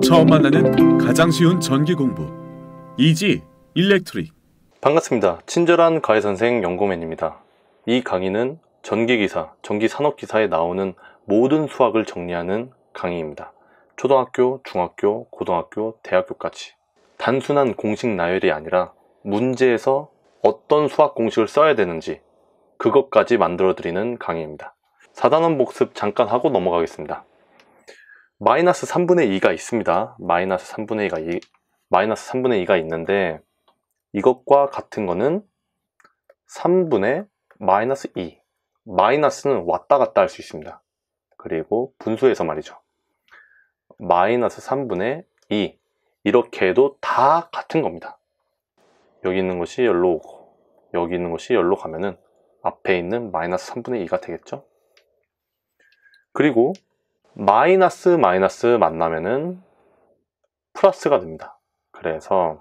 처음 만나는 가장 쉬운 전기 공부 이지 일렉트릭. 반갑습니다. 친절한 과외선생 연구맨입니다. 이 강의는 전기기사, 전기산업기사에 나오는 모든 수학을 정리하는 강의입니다. 초등학교, 중학교, 고등학교, 대학교까지 단순한 공식 나열이 아니라 문제에서 어떤 수학 공식을 써야 되는지 그것까지 만들어 드리는 강의입니다. 4단원 복습 잠깐 하고 넘어가겠습니다. 마이너스 3분의 2가 있습니다. 마이너스 3분의 2가 있는데 이것과 같은 거는 3분의 마이너스 2. 마이너스는 왔다 갔다 할 수 있습니다. 그리고 분수에서 말이죠. 마이너스 3분의 2. 이렇게 해도 다 같은 겁니다. 여기 있는 것이 열로 오고 여기 있는 것이 열로 가면은 앞에 있는 마이너스 3분의 2가 되겠죠. 그리고 마이너스 만나면은 플러스가 됩니다. 그래서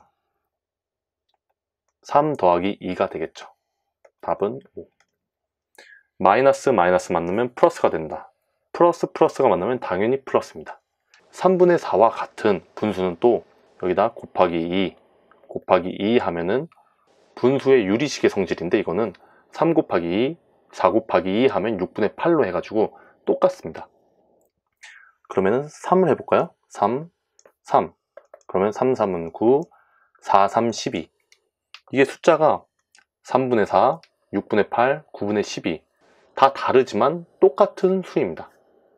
3 더하기 2가 되겠죠. 답은 5. 마이너스 만나면 플러스가 된다. 플러스가 만나면 당연히 플러스입니다. 3분의 4와 같은 분수는 또 여기다 곱하기 2 하면은 분수의 유리식의 성질인데 이거는 3 곱하기 2, 4 곱하기 2 하면 6분의 8로 해가지고 똑같습니다. 그러면은 3을 해볼까요? 3. 그러면 3, 3은 9, 4, 3, 12. 이게 숫자가 3분의 4, 6분의 8, 9분의 12. 다 다르지만 똑같은 수입니다.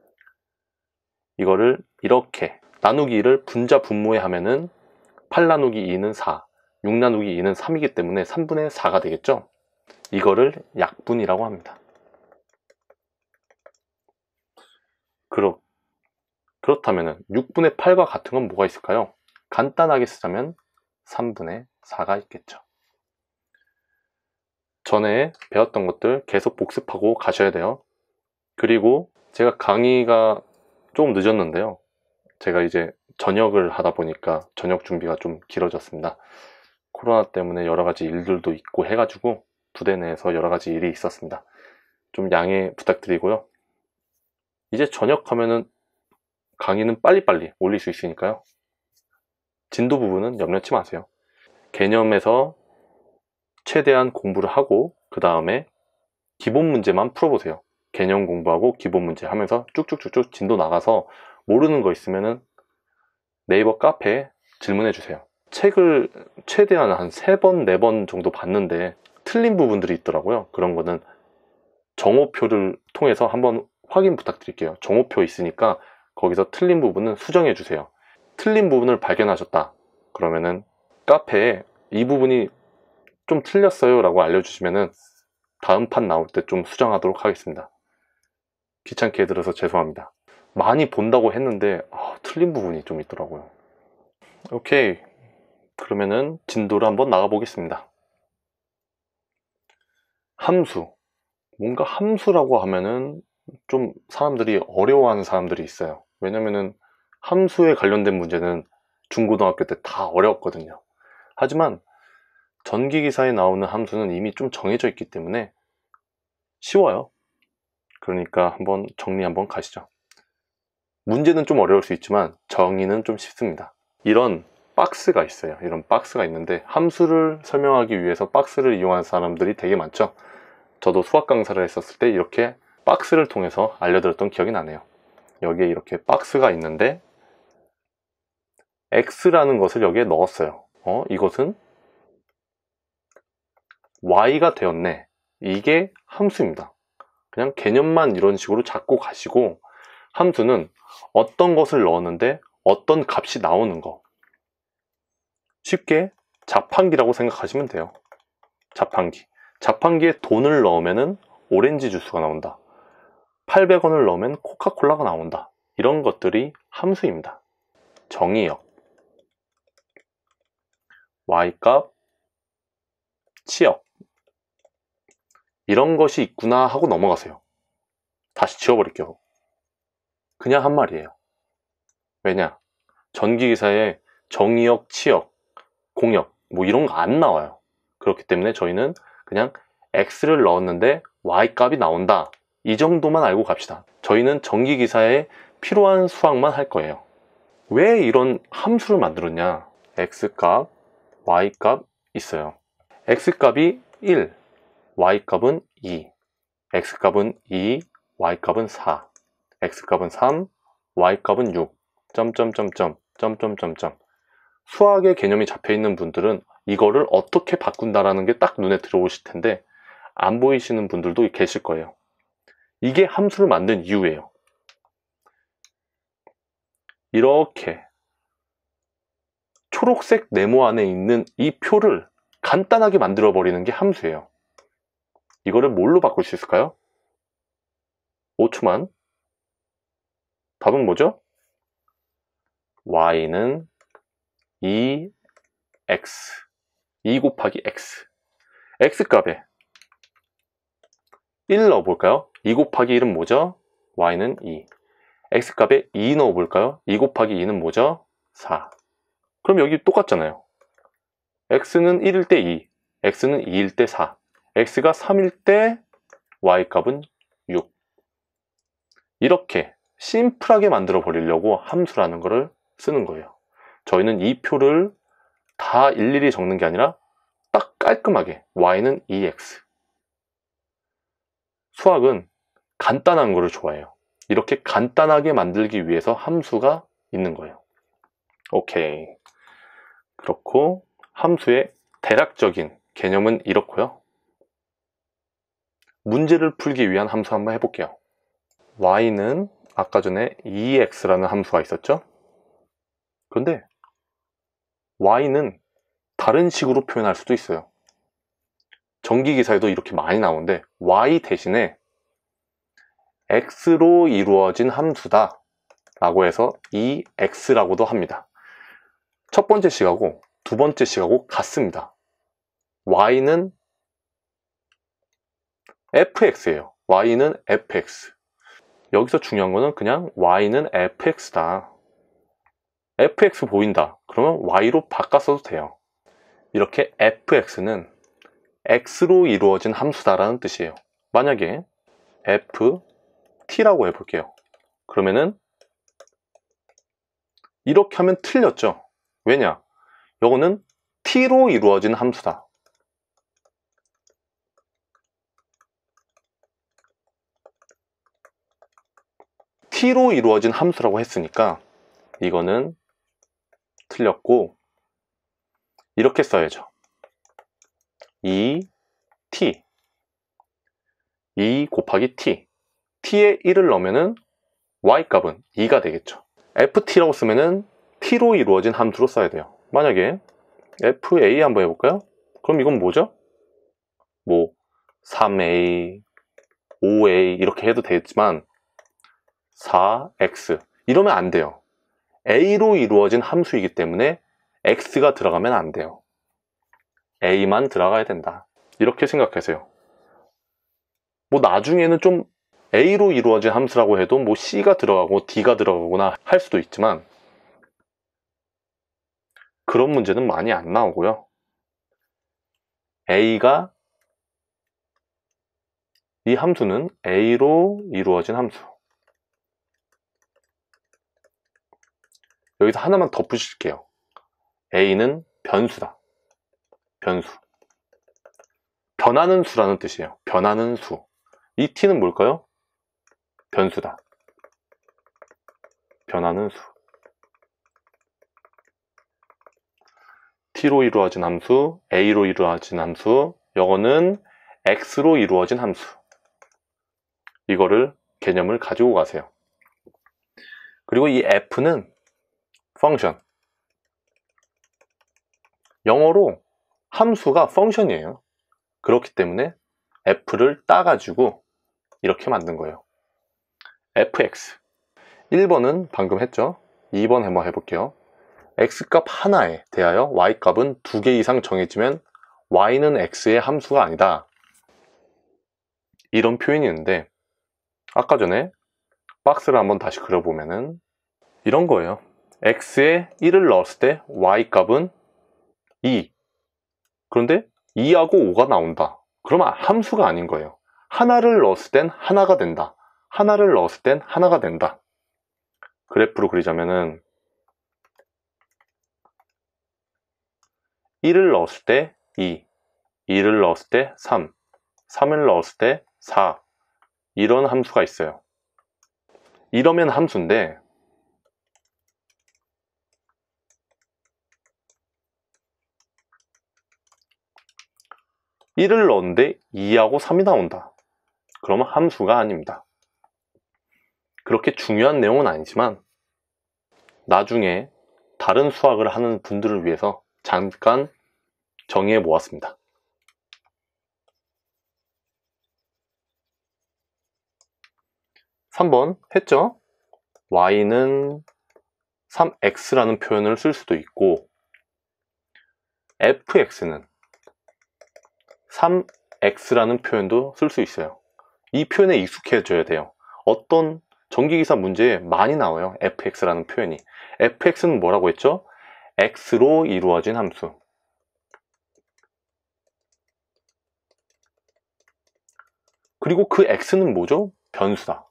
이거를 이렇게 나누기 2를 분자 분모에 하면은 8 나누기 2는 4, 6 나누기 2는 3이기 때문에 3분의 4가 되겠죠? 이거를 약분이라고 합니다. 그렇다면 6분의 8과 같은 건 뭐가 있을까요? 간단하게 쓰자면 3분의 4가 있겠죠. 전에 배웠던 것들 계속 복습하고 가셔야 돼요. 그리고 제가 강의가 조금 늦었는데요. 제가 이제 전역을 하다 보니까 저녁 준비가 좀 길어졌습니다. 코로나 때문에 여러 가지 일들도 있고 해가지고 부대 내에서 여러 가지 일이 있었습니다. 좀 양해 부탁드리고요. 이제 전역하면은 강의는 빨리빨리 올릴 수 있으니까요. 진도 부분은 염려치 마세요. 개념에서 최대한 공부를 하고 그 다음에 기본 문제만 풀어보세요. 개념 공부하고 기본 문제 하면서 쭉쭉쭉쭉 진도 나가서 모르는 거 있으면은 네이버 카페에 질문해 주세요. 책을 최대한 한 3번, 4번 정도 봤는데 틀린 부분들이 있더라고요. 그런 거는 정오표를 통해서 한번 확인 부탁드릴게요. 정오표 있으니까 거기서 틀린 부분은 수정해 주세요. 틀린 부분을 발견하셨다. 그러면은 카페에 이 부분이 좀 틀렸어요 라고 알려주시면은 다음 판 나올 때 좀 수정하도록 하겠습니다. 귀찮게 해드려서 죄송합니다. 많이 본다고 했는데 틀린 부분이 좀 있더라고요. 오케이. 그러면은 진도를 한번 나가 보겠습니다. 함수. 뭔가 함수라고 하면은 좀 사람들이 어려워하는 사람들이 있어요. 왜냐면은 함수에 관련된 문제는 중고등학교 때 다 어려웠거든요. 하지만 전기기사에 나오는 함수는 이미 좀 정해져 있기 때문에 쉬워요. 그러니까 한번 정리 한번 가시죠. 문제는 좀 어려울 수 있지만 정의는 좀 쉽습니다. 이런 박스가 있어요. 이런 박스가 있는데 함수를 설명하기 위해서 박스를 이용하는 사람들이 되게 많죠. 저도 수학 강사를 했었을 때 이렇게 박스를 통해서 알려드렸던 기억이 나네요. 여기에 이렇게 박스가 있는데 X라는 것을 여기에 넣었어요. 이것은 Y가 되었네. 이게 함수입니다. 그냥 개념만 이런 식으로 잡고 가시고 함수는 어떤 것을 넣었는데 어떤 값이 나오는 거. 쉽게 자판기라고 생각하시면 돼요. 자판기에 돈을 넣으면 오렌지 주스가 나온다. 800원을 넣으면 코카콜라가 나온다. 이런 것들이 함수입니다. 정의역, Y값, 치역 이런 것이 있구나 하고 넘어가세요. 다시 지워버릴게요. 그냥 한 말이에요. 왜냐? 전기기사에 정의역, 치역, 공역 뭐 이런 거 안 나와요. 그렇기 때문에 저희는 그냥 X를 넣었는데 Y값이 나온다. 이 정도만 알고 갑시다. 저희는 전기기사에 필요한 수학만 할 거예요. 왜 이런 함수를 만들었냐? x값, y값 있어요. x값이 1, y값은 2, x값은 2, y값은 4, x값은 3, y값은 6, 점점점점. 수학의 개념이 잡혀 있는 분들은 이거를 어떻게 바꾼다라는 게 딱 눈에 들어오실 텐데 안 보이시는 분들도 계실 거예요. 이게 함수를 만든 이유예요. 이렇게 초록색 네모 안에 있는 이 표를 간단하게 만들어 버리는 게 함수예요. 이거를 뭘로 바꿀 수 있을까요? 5초만. 답은 뭐죠? y는 2x 2 곱하기 x x값에 1 넣어볼까요? 2 곱하기 1은 뭐죠? y는 2 x값에 2 넣어볼까요? 2 곱하기 2는 뭐죠? 4 그럼 여기 똑같잖아요. x는 1일 때 2 x는 2일 때 4 x가 3일 때 y값은 6 이렇게 심플하게 만들어 버리려고 함수라는 것을 쓰는 거예요. 저희는 이 표를 다 일일이 적는 게 아니라 딱 깔끔하게 y는 2x 수학은 간단한 거를 좋아해요. 이렇게 간단하게 만들기 위해서 함수가 있는 거예요. 오케이. 그렇고 함수의 대략적인 개념은 이렇고요. 문제를 풀기 위한 함수 한번 해볼게요. y는 아까 전에 2x라는 함수가 있었죠? 그런데 y는 다른 식으로 표현할 수도 있어요. 전기기사에도 이렇게 많이 나오는데 y 대신에 x로 이루어진 함수다 라고 해서 2x라고도 합니다. 첫 번째 식하고 두 번째 식하고 같습니다. y는 fx예요. y는 fx. 여기서 중요한 거는 그냥 y는 fx다. fx 보인다. 그러면 y로 바꿨어도 돼요. 이렇게 fx는 x로 이루어진 함수다라는 뜻이에요. 만약에 ft라고 해볼게요. 그러면은 이렇게 하면 틀렸죠. 왜냐? 이거는 t로 이루어진 함수다. t로 이루어진 함수라고 했으니까 이거는 틀렸고 이렇게 써야죠. 2t 2 곱하기 t t에 1을 넣으면은 y값은 2가 되겠죠. ft라고 쓰면은 t로 이루어진 함수로 써야 돼요. 만약에 fa 한번 해볼까요? 그럼 이건 뭐죠? 뭐 3a 5a 이렇게 해도 되겠지만 4x 이러면 안 돼요. a로 이루어진 함수이기 때문에 x가 들어가면 안 돼요. a만 들어가야 된다. 이렇게 생각하세요. 뭐 나중에는 좀 a로 이루어진 함수라고 해도 뭐 c가 들어가고 d가 들어가거나 할 수도 있지만 그런 문제는 많이 안 나오고요. a가 이 함수는 a로 이루어진 함수. 여기서 하나만 덧붙일게요. a는 변수다. 변수. 변하는 수라는 뜻이에요. 변하는 수. 이 t는 뭘까요? 변수다. 변하는 수. t로 이루어진 함수, a로 이루어진 함수, 이거는 x로 이루어진 함수. 이거를 개념을 가지고 가세요. 그리고 이 f는 펑션. 영어로 함수가 펑션이에요. 그렇기 때문에 f를 따가지고 이렇게 만든 거예요. fx. 1번은 방금 했죠. 2번 한번 해볼게요. x값 하나에 대하여 y값은 2개 이상 정해지면 y는 x의 함수가 아니다. 이런 표현이 있는데 아까 전에 박스를 한번 다시 그려보면은 이런 거예요. x에 1을 넣었을 때 y값은 2. 그런데 2하고 5가 나온다. 그러면 함수가 아닌 거예요. 하나를 넣었을 땐 하나가 된다. 하나를 넣었을 땐 하나가 된다. 그래프로 그리자면은 1을 넣었을 때 2, 2를 넣었을 때 3, 3을 넣었을 때 4, 이런 함수가 있어요. 이러면 함수인데 (1을) 넣었는데 2하고 3이 나온다. 그러면 함수가 아닙니다. 그렇게 중요한 내용은 아니지만 나중에 다른 수학을 하는 분들을 위해서 잠깐 정의해 보았습니다. 3번 했죠? y는 3x라는 표현을 쓸 수도 있고 fx는 3x라는 표현도 쓸 수 있어요. 이 표현에 익숙해져야 돼요. 어떤 전기기사 문제에 많이 나와요. fx라는 표현이. fx는 뭐라고 했죠? x로 이루어진 함수. 그리고 그 x는 뭐죠? 변수다.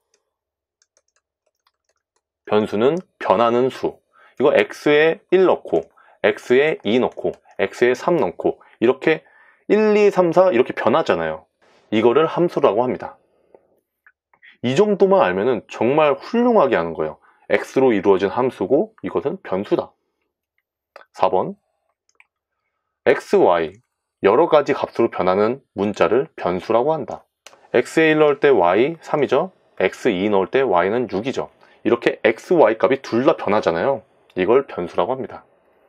변수는 변하는 수. 이거 x에 1 넣고 x에 2 넣고 x에 3 넣고 이렇게 1, 2, 3, 4 이렇게 변하잖아요. 이거를 함수라고 합니다. 이 정도만 알면은 정말 훌륭하게 하는 거예요. x로 이루어진 함수고 이것은 변수다. 4번 x, y 여러 가지 값으로 변하는 문자를 변수라고 한다. x에 1 넣을 때 y 3이죠. x 2 넣을 때 y는 6이죠. 이렇게 x, y 값이 둘 다 변하잖아요. 이걸 변수라고 합니다.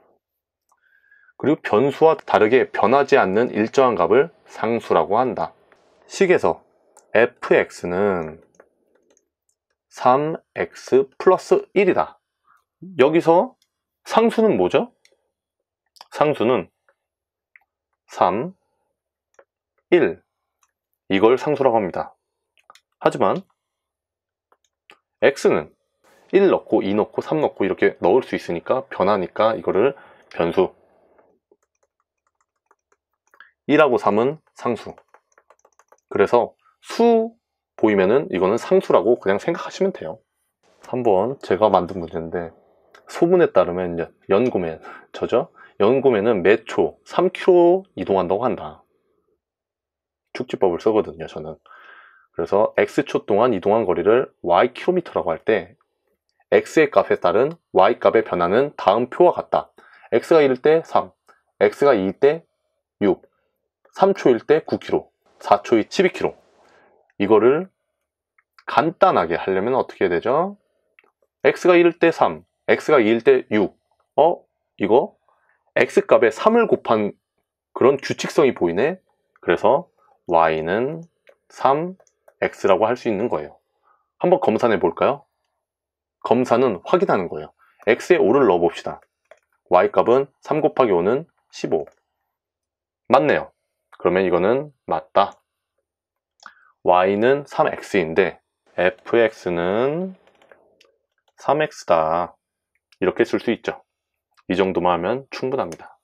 그리고 변수와 다르게 변하지 않는 일정한 값을 상수라고 한다. 식에서 fx는 3x 플러스 1이다. 여기서 상수는 뭐죠? 상수는 3, 1 이걸 상수라고 합니다. 하지만 x는 1 넣고 2 넣고 3 넣고 이렇게 넣을 수 있으니까 변하니까 이거를 변수, 1하고 3은 상수. 그래서 수 보이면은 이거는 상수라고 그냥 생각하시면 돼요. 한번 제가 만든 문제인데 소문에 따르면 연고맨 저죠? 연고맨은 매 초 3km 이동한다고 한다. 축지법을 쓰거든요 저는. 그래서 x초 동안 이동한 거리를 ykm라고 할 때 x의 값에 따른 y값의 변화는 다음 표와 같다. x가 1일 때 3, x가 2일 때 6, 3초일 때 9km, 4초일 12km. 이거를 간단하게 하려면 어떻게 해야 되죠? x가 1일 때 3, x가 2일 때 6. 이거 x값에 3을 곱한 그런 규칙성이 보이네. 그래서 y는 3x라고 할 수 있는 거예요. 한번 검산해 볼까요? 검사는 확인하는 거예요. x에 5를 넣어 봅시다. y값은 3 곱하기 5는 15. 맞네요. 그러면 이거는 맞다. y는 3x인데 fx는 3x다. 이렇게 쓸 수 있죠. 이 정도만 하면 충분합니다.